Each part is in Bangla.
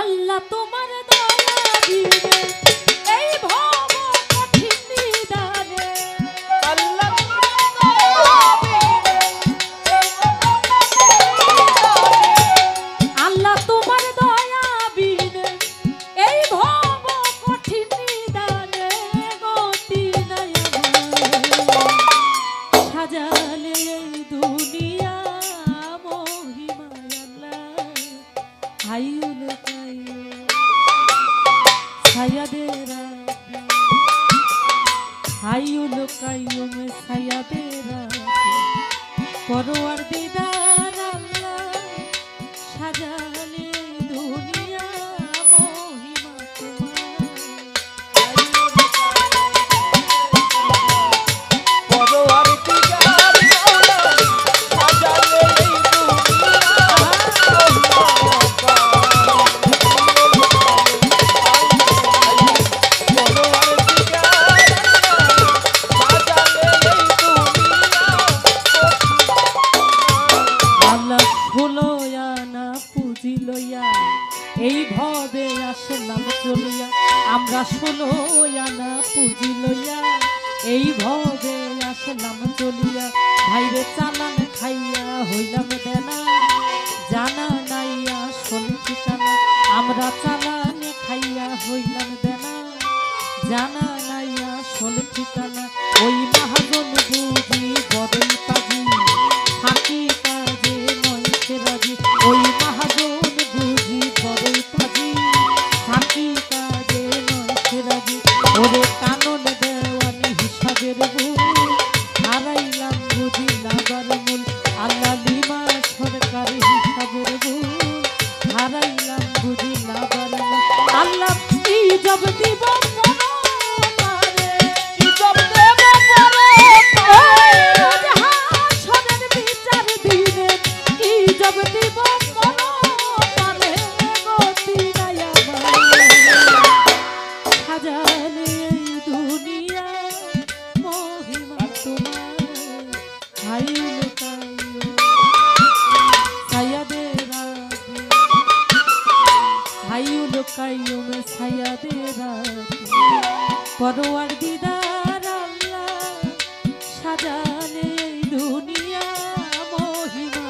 আল্লাহ তোমার দয়া দিবে এই ভব কঠিন নিদানে আল্লাহ তোমার দয়া দিবে আল্লাহ তোমার দয়া বিনে এই ভব কঠিন নিদানে গতি নাই সাজালে এই দুনিয়া মহিমায় আল্লাহ আইউল কাইয়ো সায়াদেরা আইউল কাইয়ো মে সায়াদেরা পরওয়ার দিদার আল্লাহ সাজালে দুনিয়া মহিমা তোমার পরওয়ার দিগার মাওলা সাজালে এই এই ভবে আসলাম চলিয়া আমরা 16 আনা পুঁজি লইয়া এই ভবে আসলাম চলিয়া ভাইরে চালান খাইয়া হইলাম দেনা জানা নাই আসল ঠিকানা আমরা চালান খাইয়া হইলাম দেনা জানা নাই আসল ঠিকানা ওই মহাজন বুঝি বড়ই পাজি ফাঁকি কাজে নয় রাজি ওই মহাজন বুঝি বড়ই পাজি ফাঁকি কাজে নয় রাজি ওরে কানন দেওয়ানি হিসাবের ভুল হারাইলাম বুঝি লাগার মূল আল্লাহ লিমা সরকার হিসাবের ভুল হারাইলাম বুঝি লাগার মূল আল্লাহ কি জব দিব পরওয়ার দিদার আল্লাহ সাজালে এই দুনিয়া মহিমা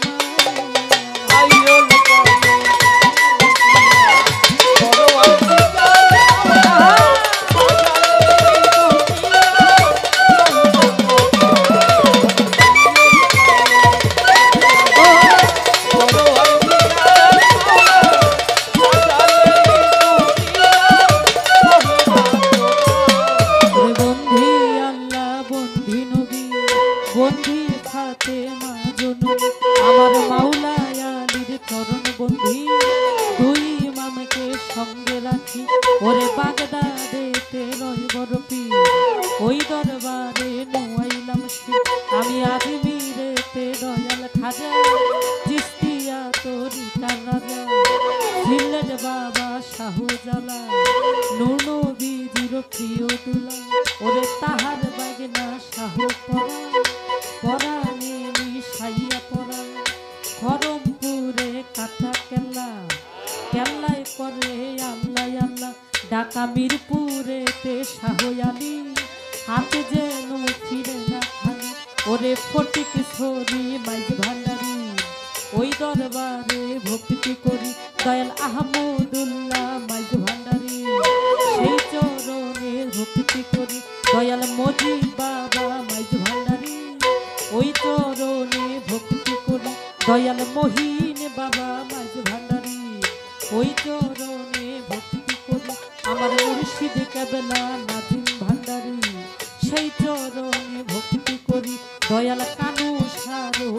বন্ধি খাতে মাজন আমার মাওলায় আলীর চরণ বন্ধি দুই ইমামকে সঙ্গে রাখি ওরে বাগদাদেতে রয় বরফি ওই দরবারে নোয়াইলাম শিব আমি আজমিরেতে দয়াল খাজা চিস্তিয়া তরিকার রাজা সিলেট বাবা শাহজালা নূর নবীজির প্রিয় দুলা ওরে তাহার বাগনা শাহ পরা পরাণে মিশাইয়া পরা খরমপুরে কাটা কেল্লা কেল্লায় করে আল্লাহ আল্লাহ ঢাকা মিরপুরেতে শাহ আলী হাতে যেন ফিরে না খালি ওরে ফটিক ছড়ি মাইজ ভান্ডারি ওই দরবারে ভক্তি করি দয়াল আহমদুল্লাহ মাইজ ভান্ডারি সেই চরণে ভক্তি করি দয়াল মজিদ বাবা মাইজ ভান্ডারি ওই চরণে ভক্তি করি দয়াল মহিন বাবা মাইজ ভান্ডারি ওই চরণে ভক্তি করি আমার মুর্শিদ কেবলা নাজিম ভান্ডারি সেই চরণে ভক্তি করি দয়াল কানু সারো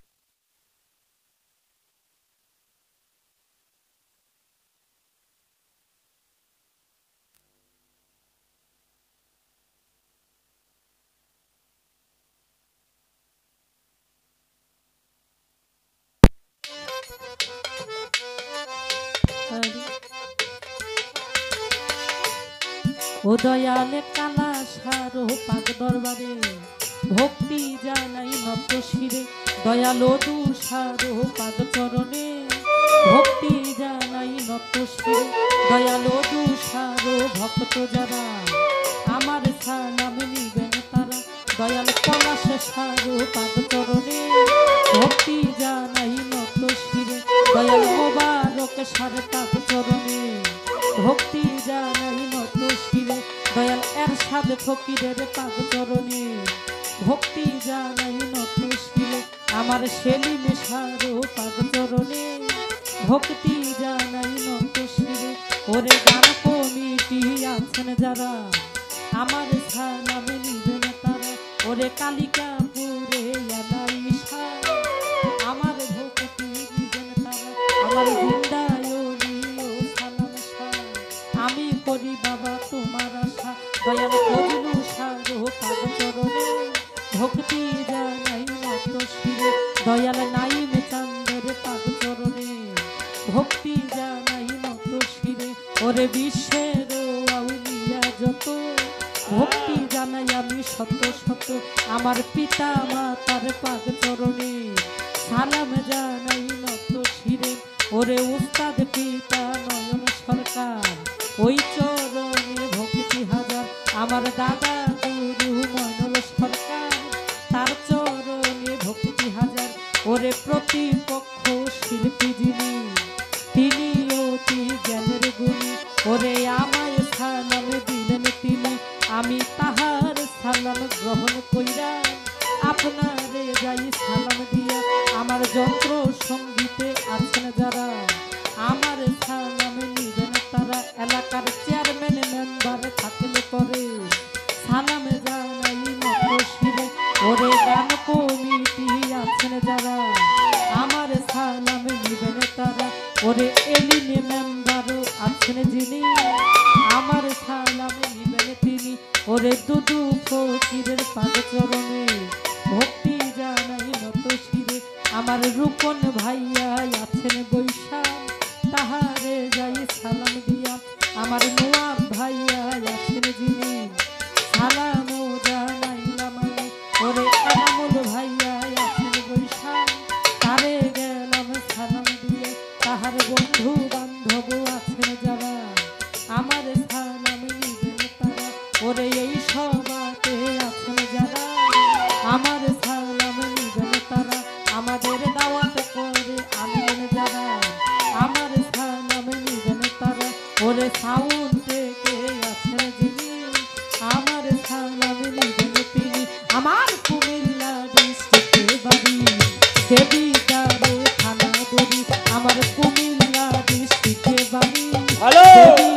ও দয়ালে কালা সারো পাক দরবারে ভক্তি জানাই নত শিরে দয়ালো দুসারো পাদ চরণে ভক্তি জানাই নত নত শিরে দয়ালো দুষারো ভক্ত যারা আমার সালাম নিবেন তারা দয়াল পলাশ সারো পাদ চরণে ভক্তি জানাই নত শিরে দয়াল মোবারক সারে পাদ চরণে ভক্তি জানাই নত শিরে দয়াল এরশাদ ফকিরের পাদ চরণে ভক্তি জানাই নত শিরে আমার সেলিম সারো পাদ চরণে ভক্তি জানাই নত শিরে ওরে গান কমিটি আছেন যারা আমার সালাম নিবেন তারা ওরে কালিকাপুরে এলাইশা আমার ভক্তি নিবেন তারা আমার জিন্দায়নীয় সালাম শাহ আমি করি বাবা তোমার আশা দয়াল ফজলু সারো পাদ চরণে ভক্তি জানাই নত শিরে দয়াল নাইম চাঁদের পাদ চরণে ভক্তি জানাই নত শিরে ওরে বিশ্বের আউলিয়া যত ভক্তি জানাই আমি শত শত আমার পিতা মাতার পাদ চরণে সালাম জানাই নত শিরে ওরে উস্তাদ পিতা নয়ন সরকার ওই চরণে ভক্তি হাজার আমার দাদা গুরু ময়নল সরকার তার চরণে ভক্তি হাজার ওরে প্রতিপক্ষ শিল্পী যিনি তিনি অতি জ্ঞানের গুণী ওরে আমায় সালাম দিলেন তিনি আমি তাহার সালাম গ্রহণ কইরা আপনারে যাই সালাম দিয়া আমার যন্ত্র সঙ্গীতে আছেন যারা আমার সালাম নিবেন তারা এলাকার চেয়ারম্যান মেম্বার থাকলে পরে সালাম জানাই নত শিরে ওরে গান কমিটি আছেন যারা আমার সালাম নিবেন তারা ওরে এলিনে মেম্বারও আছেন যিনি আমার সালাম নিবেন তিনি ওরে দুদু ফকিরের পাদ চরণে ভক্তি জানাই নত শিরে আমার রূপন ভাইয়া আছেন বৈশা তাহারে যাই সালাম দিয়া আমার নোয়াব ভাইয়া আছেন যিনি সালাম জানাইলাম আমি ওরে এনামুল ভাইয়া আছেন বৈশা তারে গেলাম সালাম দিয়ে তাহার বন্ধু বান্ধব আছেন যারা আমার সালাম নিবেন তারা ওরে এই সভাতে আছেন যারা আমার সালাম নিবেন তারা আমাদের দাওয়াত করে আনবেন যারা আমার সালাম নিবেন তারা ওরে সাউন্ড থেকে আছেন যিনি আমার সালাম নিবেন তিনি আমার কুমিল্লা ডিস্ট্রিক্টে বাড়ি দেবিকারে থানা দড়ি আমার কুমিল্লা ডিস্ট্রিক্টে বাড়ি হ্যালো